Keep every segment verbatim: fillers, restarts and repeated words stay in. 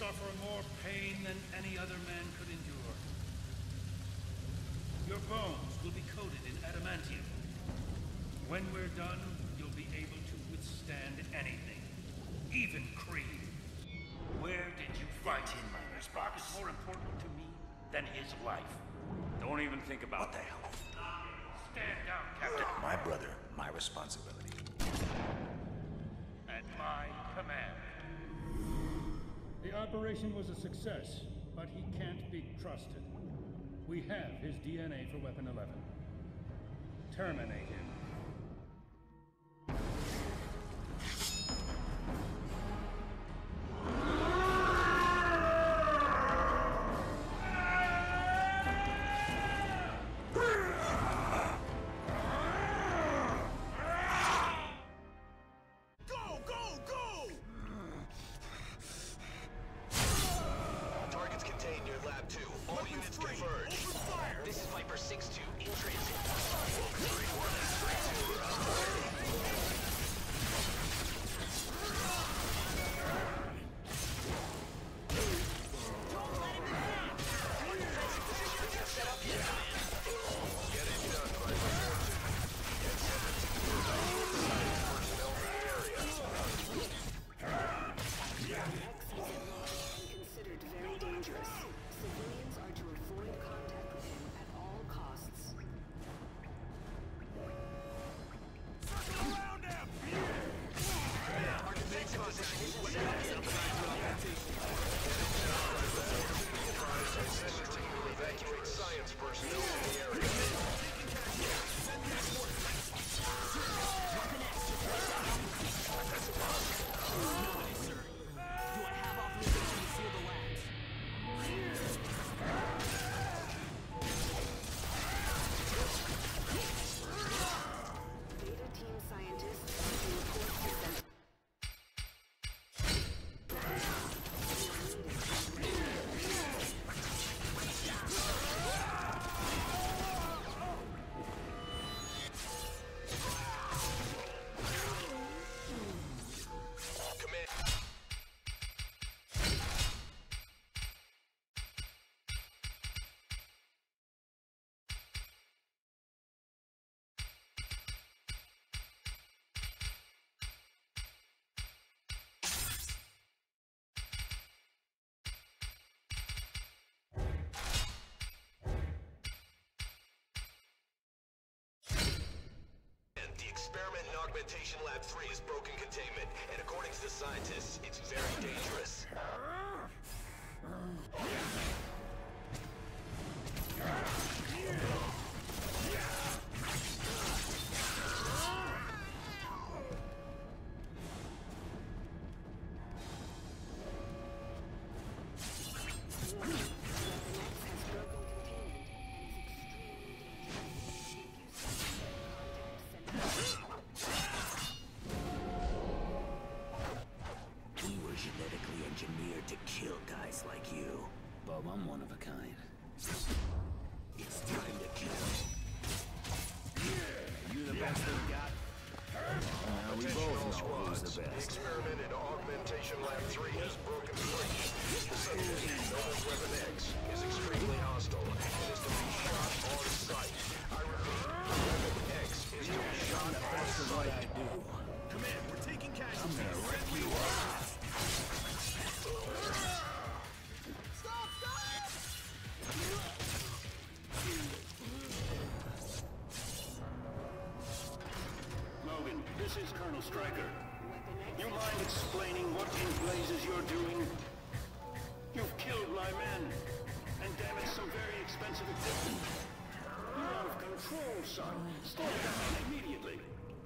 suffer more pain than any other man could endure. Your bones will be coated in adamantium. When we're done, you'll be able to withstand anything, even Creed. Where did you fight him? Your spark is more important to me than his life. Don't even think about What the hell? Stand down, Captain. My brother, my responsibility. At my command. The operation was a success, but he can't be trusted. We have his D N A for Weapon eleven. Terminate him. Experiment in Augmentation Lab three is broken containment, and according to the scientists, it's very dangerous. Engineered to kill guys like you. Bob, I'm one of a kind. It's time to kill. You the best they've got? Now we both know who's the best. The experiment in Augmentation Lab three has broken free. The subject, known as Weapon X, is extremely hostile and is to be shot on sight. I repeat, Weapon X is to be shot on sight. I do. Command, we're taking casualties. I'm gonna rip you off. Stop! Stop! Logan, this is Colonel Stryker. You mind explaining what in blazes you're doing? You've killed my men, and damaged some very expensive equipment. You're out of control, son. Stand down immediately.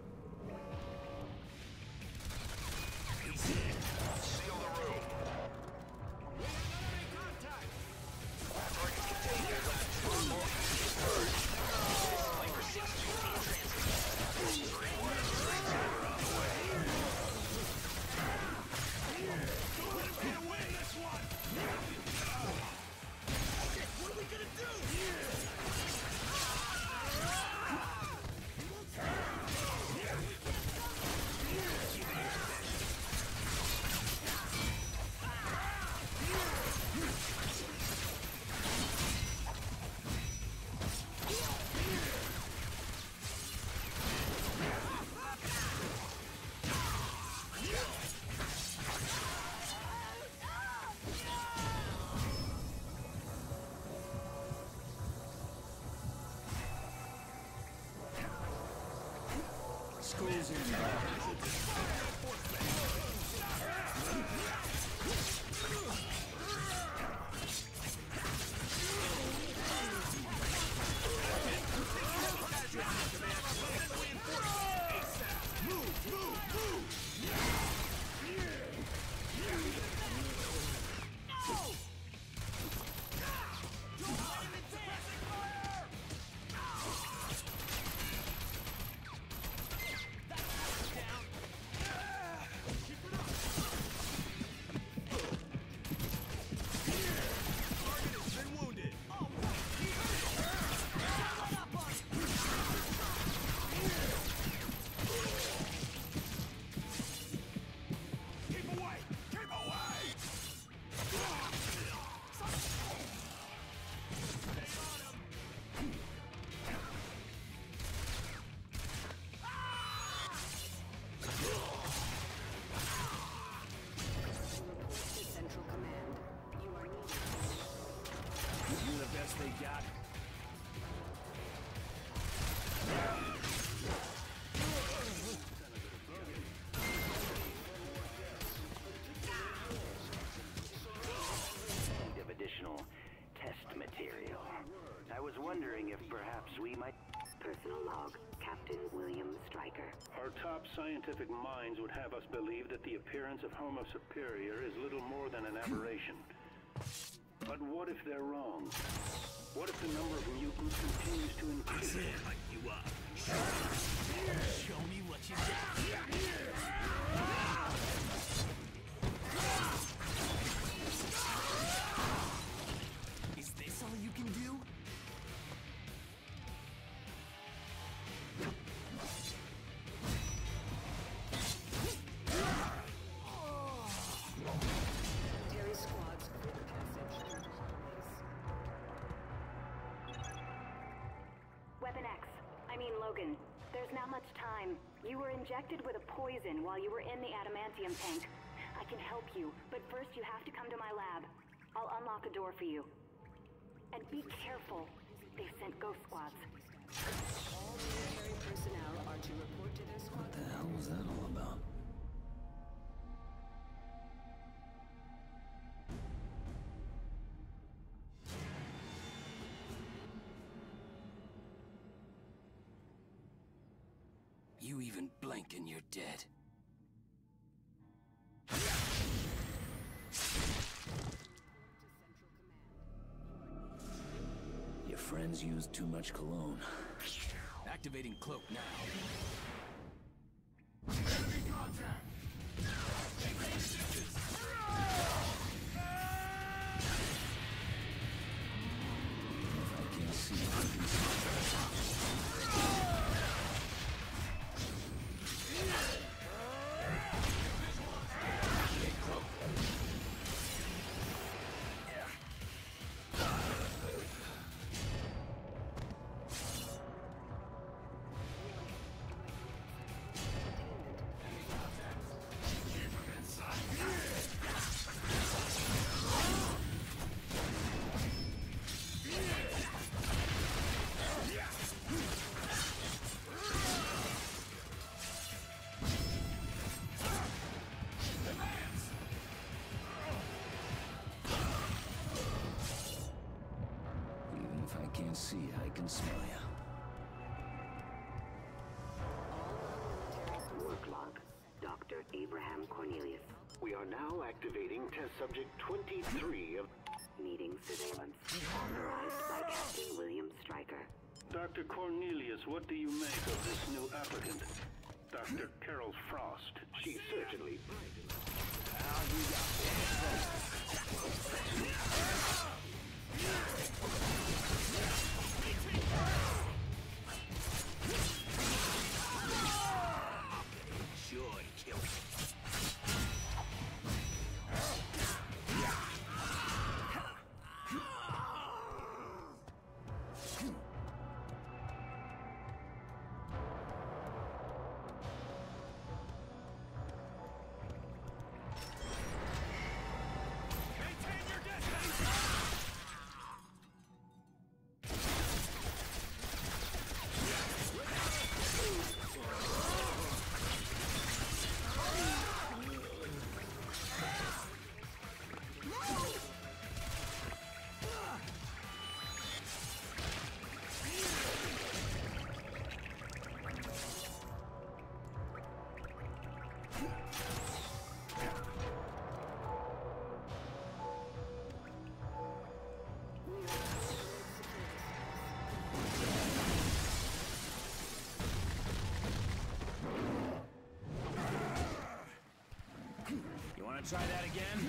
Seal the room. We have enemy contact! Targets contained in Lab two. All units purged. This is Viper six two in transit. three one three two on the way. Don't let him get away this one! Shit, what are we gonna do? Skulls in they got. Of additional test material. I was wondering if perhaps we might... Personal log, Captain William Stryker. Our top scientific minds would have us believe that the appearance of Homo Superior is little more than an aberration. But what if they're wrong? What if the number of mutants continues to increase? Like you up. Show me what you got. Is this all you can do? Terry squads quick passage to Weapon X. I mean Logan. There's not much time. You were injected with a poison while you were in the adamantium tank. I can help you, but first you have to come to my lab. I'll unlock a door for you. And be careful. They've sent ghost squads. All military personnel are to report to their squad. What the hell was that all about? You even blink and you're dead. Your friends used too much cologne. Activating cloak now. Enemy contact! If I can't see, I can see. See, I can smell you. Work log. Doctor Abraham Cornelius. We are now activating test subject twenty-three of... Meeting surveillance. Authorized by Captain William Stryker. Doctor Cornelius, what do you make of this new applicant? Doctor Carol Frost. She's certainly... Joy kills. Wanna try that again?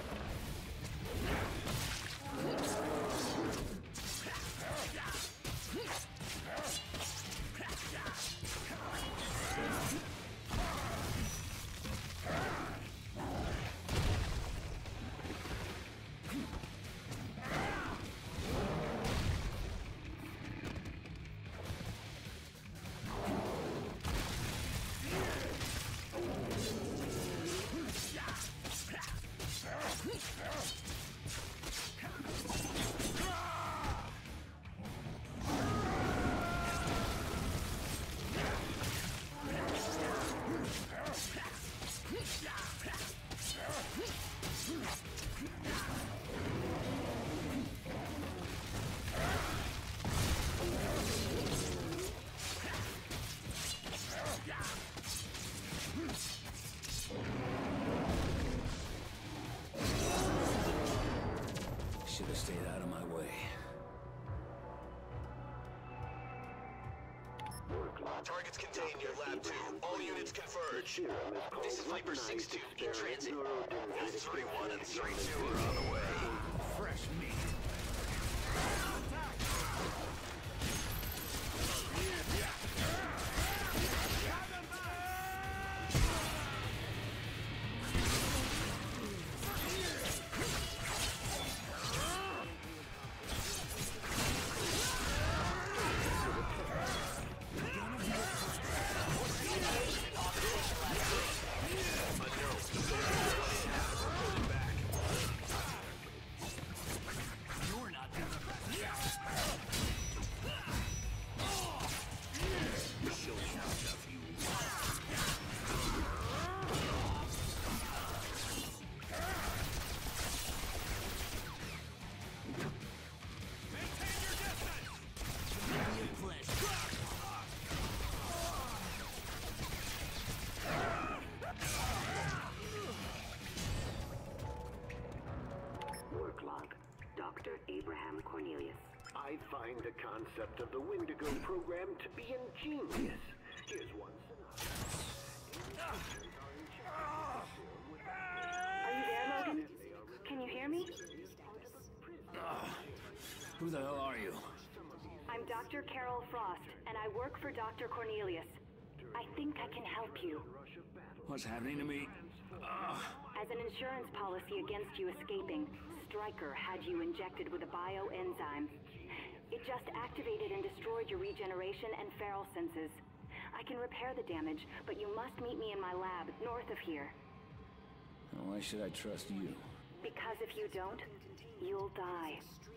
Should have stayed out of my way. Targets contained near Lab two. All units converge. This is Viper six two in transit. three one and three two are on the way. Fresh meat. Doctor Abraham Cornelius. I find the concept of the Wendigo program to be ingenious. Here's one scenario. Are you there, Logan? Can you hear me? Uh, who the hell are you? I'm Doctor Carol Frost, and I work for Doctor Cornelius. I think I can help you. What's happening to me? Uh, As an insurance policy against you escaping, Stryker had you injected with a bioenzyme. It just activated and destroyed your regeneration and feral senses. I can repair the damage, but you must meet me in my lab, north of here. why should I trust you? Because if you don't, you'll die.